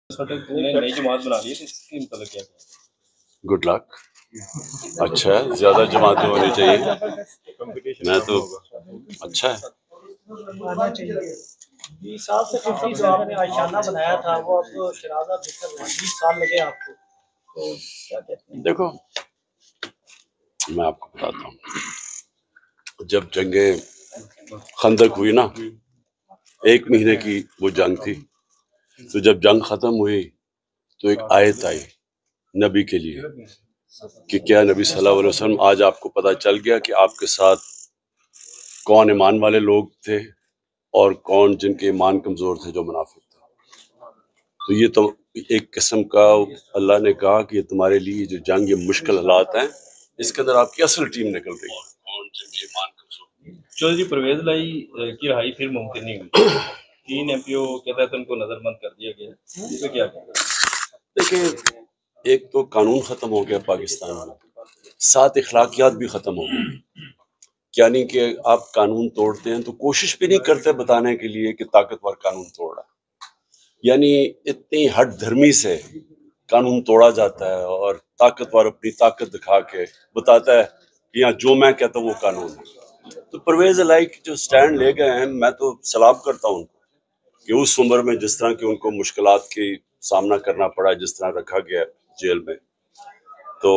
नई जमात बना ली है, इसके मतलब क्या है? Good luck. अच्छा है, ज्यादा जमातें होनी चाहिए। मैं तो अच्छा है। 20 साल से 50 जो आपने आशियाना बनाया था वो अब शराजा बेहतर 20 साल लगे आपको, तो क्या कहते हैं? देखो, मैं आपको बताता हूँ, जब जंगे खंदक हुई ना, 1 महीने की वो जंग थी, तो जब जंग खत्म हुई तो एक आयत आई नबी के लिए कि क्या नबी सल्लल्लाहु अलैहि वसल्लम, आज आपको पता चल गया कि आपके साथ कौन ईमान वाले लोग थे और कौन जिनके ईमान कमजोर थे, जो मुनाफिक थे। तो ये तो एक किस्म का अल्लाह ने कहा कि ये तुम्हारे लिए जो जंग, ये मुश्किल हालात हैं, इसके अंदर आपकी असल टीम निकल गई। कौन जिनके ईमान कमजोर। चौधरी परवेज लाई की रहाई फिर मुमकिन नहीं हुई। 3 MPO के तहत उनको नजरबंद कर दिया गया, इस पे क्या कहना? देखिए, एक तो कानून खत्म हो गया पाकिस्तान में, 7 इखलाकियात भी खत्म हो गई। यानी कि आप कानून तोड़ते हैं तो कोशिश भी नहीं करते बताने के लिए कि ताकतवर कानून तोड़ रहा है। यानी इतनी हट धर्मी से कानून तोड़ा जाता है और ताकतवर अपनी ताकत दिखा के बताता है कि यहाँ जो मैं कहता हूँ वो कानून है। तो परवेज इलाही जो स्टैंड ले गए हैं, मैं तो सलाम करता हूँ कि उस उम्र में जिस तरह की उनको मुश्किलात की सामना करना पड़ा, जिस तरह रखा गया जेल में, तो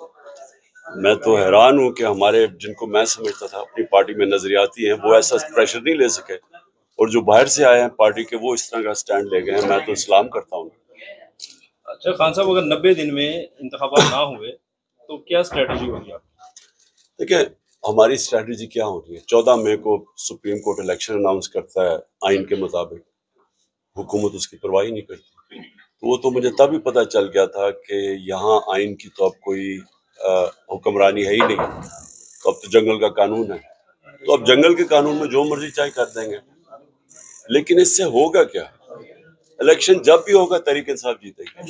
मैं तो हैरान हूँ कि हमारे, जिनको मैं समझता था अपनी पार्टी में नजरियाती हैं, वो ऐसा प्रेशर नहीं ले सके, और जो बाहर से आए हैं पार्टी के, वो इस तरह का स्टैंड ले गए हैं। मैं तो सलाम करता हूँ। अच्छा खान साहब, अगर 90 दिन में इंतखाबात ना हुए तो क्या स्ट्रेटजी होगी आपकी? देखिए, हमारी स्ट्रेटजी क्या होती है, 14 मई को सुप्रीम कोर्ट इलेक्शन अनाउंस करता है आइन के मुताबिक, हुकूमत उसकी परवाही नहीं करती। तो वो तो मुझे तभी पता चल गया था कि यहाँ आइन की तो अब कोई हुक्मरानी है ही नहीं, तो अब तो जंगल का कानून है। तो अब जंगल के कानून में जो मर्जी चाहे कर देंगे, लेकिन इससे होगा क्या? इलेक्शन जब भी होगा तहरीक इंसाफ जीतेगी।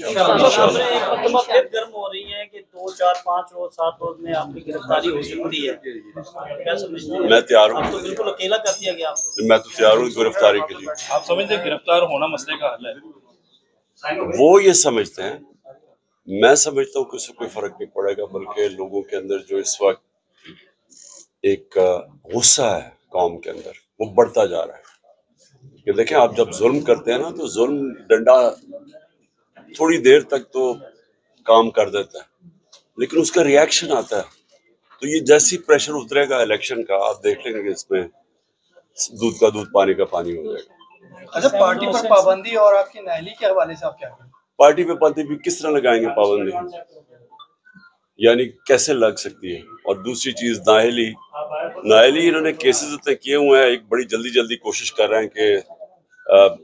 फिर गर्म हो रही है कि 2, 4, 5 रोज 7 रोज में आपकी गिरफ्तारी हो सकती है, क्या समझते हैं? मैं तैयार हूँ। आप तो बिल्कुल अकेला कर दिया गया आपको। मैं तो तैयार हूँ गिरफ्तारी के लिए। आप समझते हैं गिरफ्तार होना मसले का हल है? वो ये समझते हैं, मैं समझता हूँ कि उससे कोई फर्क नहीं पड़ेगा, बल्कि लोगों के अंदर जो इस वक्त एक गुस्सा है कौम के अंदर, वो बढ़ता जा रहा है। कि देखें, आप जब जुल्म करते हैं ना, तो जुल्म डंडा थोड़ी देर तक तो काम कर देता है, लेकिन उसका रिएक्शन आता है। तो ये जैसी प्रेशर उतरेगा इलेक्शन का, आप देख लेंगे कि इसमें दूध का दूध, पानी का पानी हो जाएगा। अच्छा, पार्टी पर पाबंदी और आपकी नाअहली के हवाले से आप क्या करें? पार्टी पे पाबंदी भी किस तरह लगाएंगे पाबंदी, यानी कैसे लग सकती है? और दूसरी चीज, नाअहली इन्होंने केसेस इतने किए हुए हैं, एक बड़ी जल्दी जल्दी कोशिश कर रहे हैं कि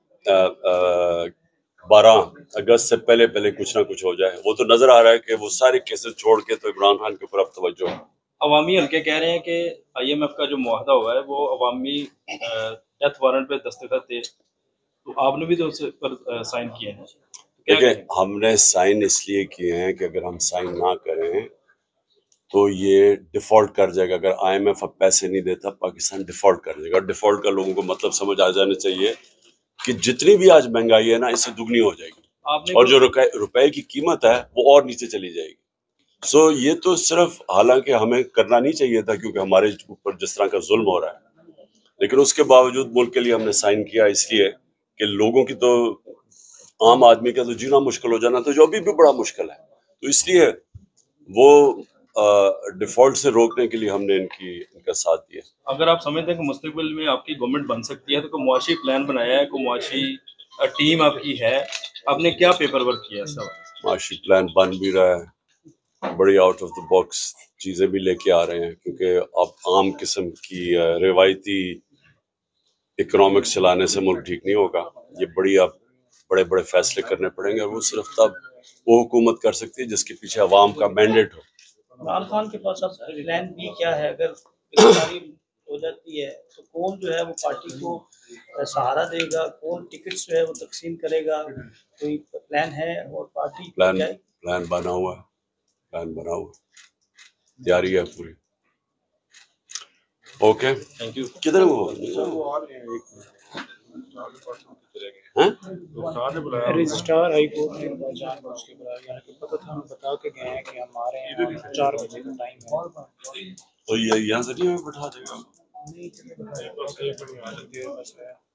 12 अगस्त से पहले पहले कुछ ना कुछ हो जाए। वो तो नजर आ रहा है कि वो सारे केसेस छोड़ के तो इमरान खान के ऊपर अब तवज्जो है। अवामी हल्के कह रहे हैं कि IMF का जो मुआहदा हुआ है वो अवामी डेथ वारंट पे दस्तखत थे, तो आपने भी तो उस पर साइन किए हैं। देखिए, हमने साइन इसलिए किए हैं कि अगर हम साइन ना करें तो ये डिफॉल्ट कर जाएगा। अगर IMF अब पैसे नहीं देता, पाकिस्तान डिफॉल्ट कर जाएगा। डिफॉल्ट का लोगों को मतलब समझ आ जाना चाहिए कि जितनी भी आज महंगाई है ना, इससे दुगनी हो जाएगी, और जो रुपए की कीमत है वो और नीचे चली जाएगी। सो ये तो सिर्फ, हालांकि हमें करना नहीं चाहिए था क्योंकि हमारे ऊपर जिस तरह का जुल्म हो रहा है, लेकिन उसके बावजूद मुल्क के लिए हमने साइन किया, इसलिए कि लोगों की तो, आम आदमी का तो जीना मुश्किल हो जाना, तो जो अभी भी बड़ा मुश्किल है, तो इसलिए वो डिफॉल्ट से रोकने के लिए हमने इनका साथ दिया। अगर आप समझते हैं कि मुस्तकबिल में आपकी गवर्नमेंट बन सकती है, तो कोई मुआशी प्लान बनाया है, कोई मुआशी टीम आपकी है, आपने क्या पेपर वर्क किया है? मुआशी प्लान बन भी रहा है, बड़ी आउट ऑफ द बॉक्स चीजें भी लेके आ रहे हैं, क्योंकि अब आम किस्म की रिवायती इकोनॉमिक्स चलाने से मुल्क ठीक नहीं होगा। ये बड़े बड़े फैसले करने पड़ेंगे, और वो सिर्फ तब वो हुकूमत कर सकती है जिसके पीछे अवाम का मैंडेट हो। इमरान खान के पास अब प्लान बी क्या है? अगर गिरफ्तारी हो जाती है तो कौन जो है वो पार्टी को सहारा देगा, कौन टिकट्स जो है वो तकसीम करेगा, कोई प्लान है? और पार्टी प्लान बना हुआ, तैयारी है पूरी। Okay, thank you. किधर वो हैं? रजिस्ट्रार हाई कोर्ट ने जानबूझ के बुलाया, यानी कि पता था, हम बता के गए हैं कि हमारे यहाँ 4 बजे का टाइम है, तो ये यहाँ से नहीं हमें बैठा देगा। नहीं चले बता देर बस है।